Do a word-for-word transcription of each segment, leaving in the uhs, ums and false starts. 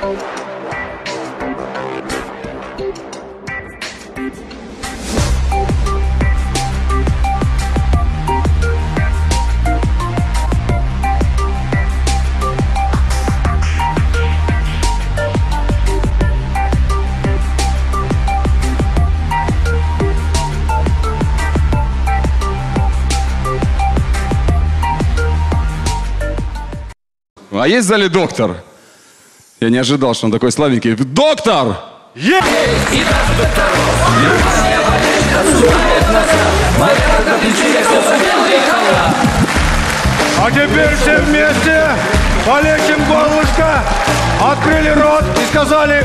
А есть в зале доктор? Я не ожидал, что он такой слабенький. Доктор! Есть! А теперь все вместе полечим горлышко, открыли рот и сказали...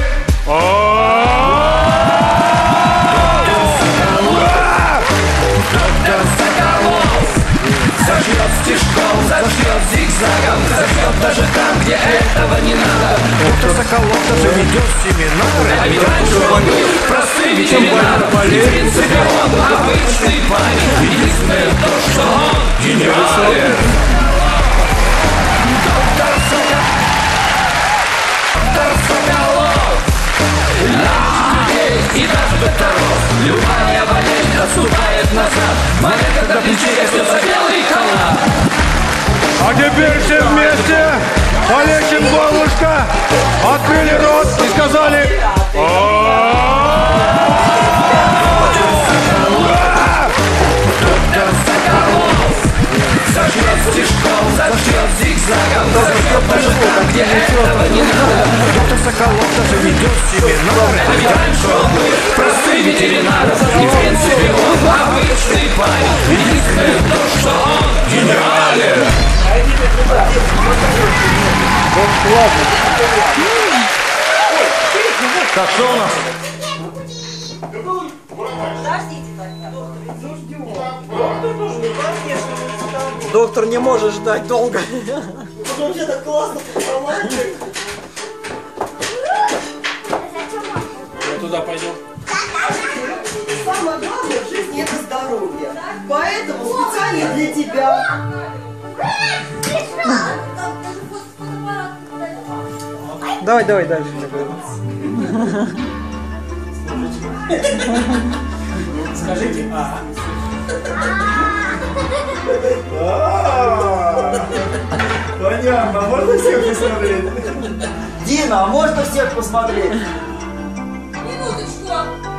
Зажьет стишком, зажьет зигзагом, зажьет даже там, где этого не надо. Доктор Соколов даже ведет семинары. А ведь раньше он был простым ветеринаром. В принципе, он обычный парень. Единственное то, что он гениален. Доктор Соколов. Доктор Соколов. Людей и даже докторов. Любая болезнь отступает назад. Момент, когда в плече растется белый халат. А теперь все вместе полечим горлышко, открыли рот и сказали... Доктор Соколов зажьет стишком, зажьет зигзагом, зажьет даже там, где этого не надо. Доктор Соколов даже ведет семинары. А ведь раньше он был простым ветеринаром. И в принципе он обычный парень. Единственное то, что он гениален. Так, что у нас? Доктор не может ждать долго. Вообще так классно, романтик. Я туда пойдем. Самое главное в жизни это здоровье. Поэтому специально для тебя. Давай, давай дальше. Скажите а. Понятно, можно всех посмотреть? Дина, а можно всех посмотреть? Минуточку.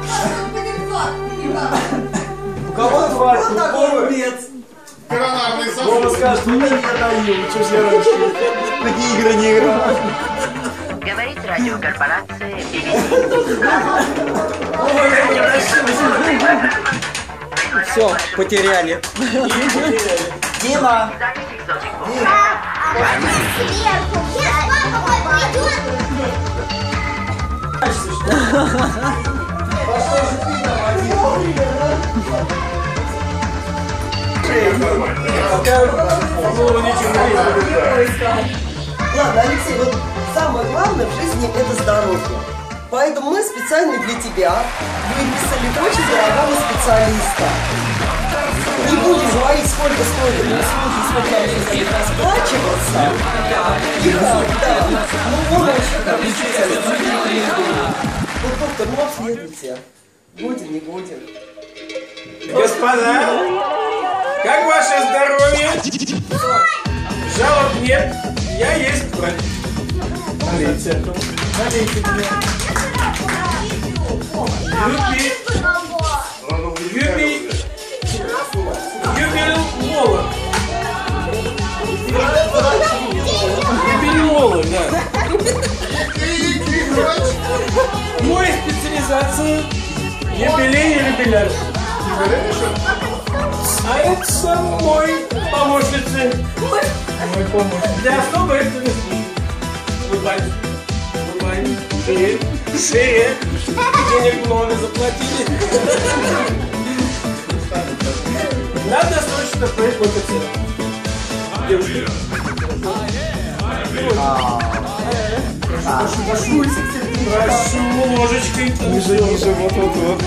У кого два? Вот такой умец. Коронарный сосуд. Вова скажет, ну я даю, что ж я раньше такие игры не играл. Говорит радиокорпорация би би си. Все, потеряли. Дима! Ладно, Алексей, вот самое главное в жизни это здоровье. Поэтому мы специально для тебя выписали очень дорогого специалиста. Не будем говорить, сколько стоит эти услуги, сколько нам еще за них расплачиваться. И как, да. Ну, он очень хороший специалист. Вот, доктор, ну обследуйте. Годен, не годен. Господа, как ваше здоровье? Жалоб нет, я есть врач. Налейте. Налейте мне. Юпи. Юпи. Юпи Молот. Юпи Молот, да. Мой специализация юбилей и юбиляр. А это мой помощница. Мой помощник. Для особо экстренных случаев. Улыбайтесь. Улыбайтесь. Шея. Шея. Денег много заплатили. Надо срочно проконсультироваться. Девушки. Прошу ложечкой. Ниже, ниже, вот, вот, вот.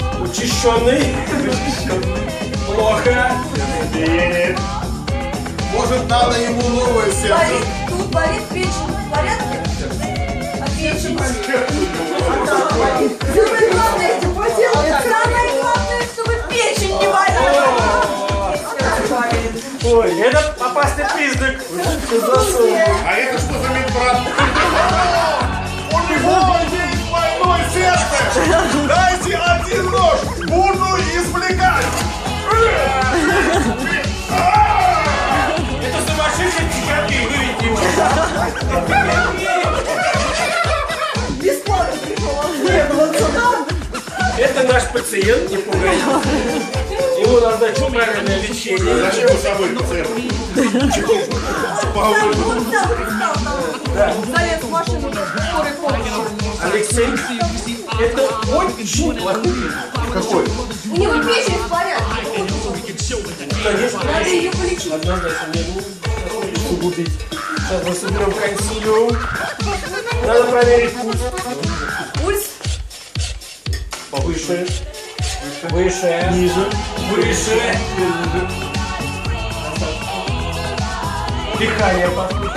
Учащенный. Плохо. Может, надо ему новое сердце? Болит, тут болит печень. В порядке? А печень болит. Самое главное, если поделать. Самое главное, чтобы печень не болела. Ой, это опасный признак. А это что за медбрат? У него есть больное сердце! Дайте один нож! Буду извлекать! Это сумасшедший психиатрии, выведите его. Бесплатно пришел. Это наш пациент, не пугайте. Ему назначу правильное лечение. Зачем вы с собой пациент? Залез в машину скорой помощи. Алексей, это очень плохой признак. Какой? У него печень в порядке. Конечно. Надо ее полечить. Однозначно, мне нужно усугубить. Сейчас мы соберем консилиум. Надо проверить пульс. Пульс. Повыше. Выше. Ниже. Выше. Дыхание послушай.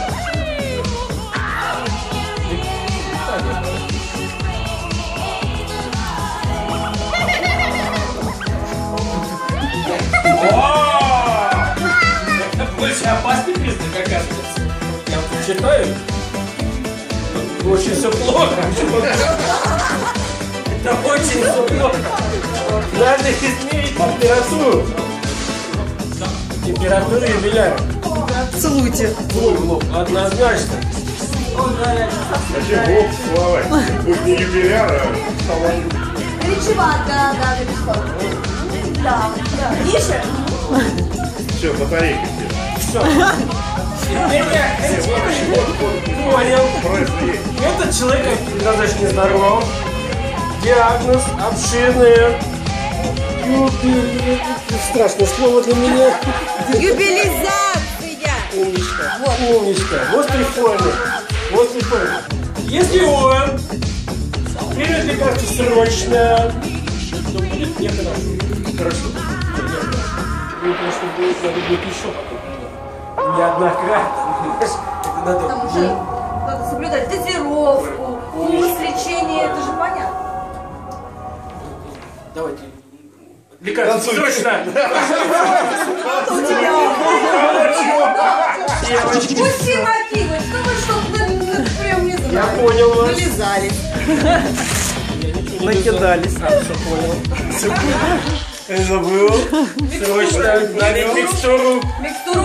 Это больше опасный признак, оказывается. Я вот читаю. Очень все плохо. Это очень все плохо. Надо измерить температуру. Температура юбиляра. Целуйте. Ой, лоб, однозначно. Зачем лоб целовать? Будет не юбиляр, а салон. Горячевато, да, да, бесплатно. Да, да. Ниже? Все, батарейки. Все. Теперь я понял. Этот человек однозначно нездоров. Диагноз обширный. Юбилей. Страшное слово для меня. Юбилизация. Умничка. Вот. Умничка. Вот при форме. Вот при форме. Если он примет лекарство срочно, то будет нехорошо. Хорошо. Мне, конечно, будет, надо будет еще потом. Неоднократно. Это надо. Потому что надо соблюдать дозировку, курс лечения, это же понятно. Давайте. Лекарство срочно. Девочки. Пусть все накидывают, что вы что, прям не знаю. Я понял вас. Вылезали. Накидались. А, все понял. Все понял. Я забыл. Срочно. Налить микстуру. Микстуру.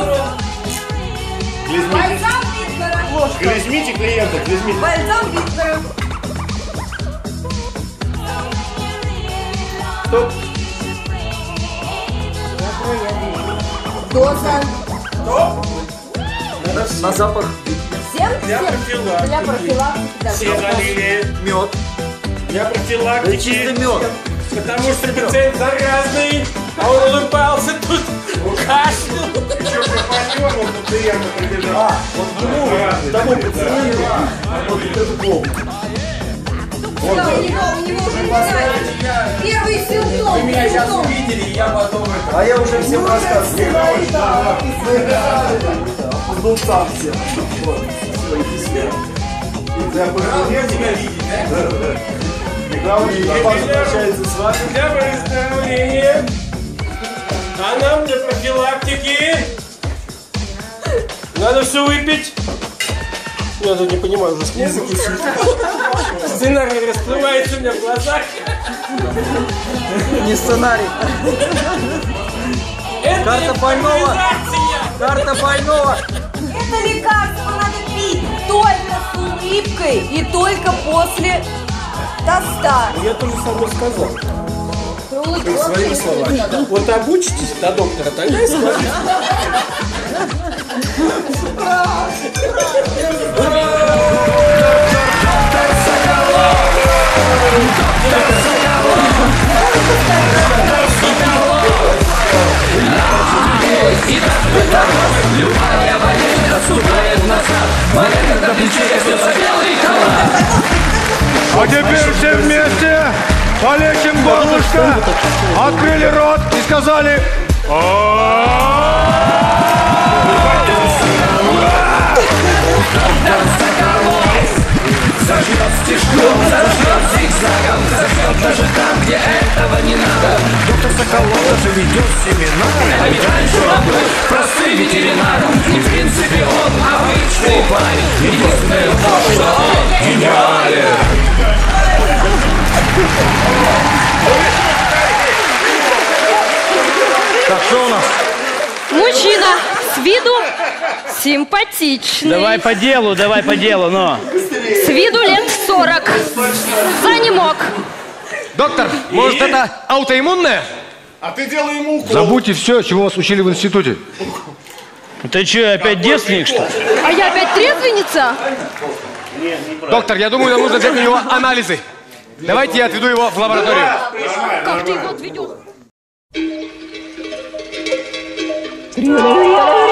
Бальзам Витнера. Клизмите клиента, клизмите. Бальзам Витнера. Стоп. Доза. Стоп. На запах Всем? Для Всем? профилактики. Для профилактики, да. Все налили. мед. Для Это профилактики. чистый мед. Потому что пациент заразный, а он улыбался тут, кашлял. Еще компаньону пациента прибежал. А, вот ему, тому пациенту, вот этот бомб. Да, у него, у него уже начинается первый симптом. Вы меня сейчас симптом. увидели, и я потом это... А я уже всем рассказываю. Он сам всем. Вот, все, иди сюда. Я тебя видеть, да? Михайлович, общается с вами. Для выздоровления. А нам для профилактики надо все выпить. Я тут не понимаю, уже слезы кисит. Сценарий расплывается у меня в глазах. Не сценарий. Это Карта больного. импровизация. Карта больного. Это лекарство надо пить только с улыбкой и только после тоста. Я тоже самое сказал. Ты улыбка Своими словами. Вот обучитесь до доктора, тогда и скажете. Любая болезнь отступает назад. Болезнь на плече несется белый халат. А теперь все вместе полечим горлышко, открыли рот и сказали: «А-а-а!» этого не надо. Доктор Соколов даже ведет семинары. А ведь раньше он был простым ветеринаром. И в принципе он обычный парень. Единственное то, что он гениален. Так, что у нас? Мужчина, с виду симпатичный. Давай по делу, давай по делу, но. С виду лет сорок. Занемог. Доктор, может это аутоиммунное? А ты делай ему укол. Забудьте все, чему вас учили в институте. Ты что, опять девственник, что ли? А я опять трезвенница? Доктор, я думаю, нам нужно взять у него анализы. Давайте я отведу его в лабораторию. Как ты его отведешь? Привет.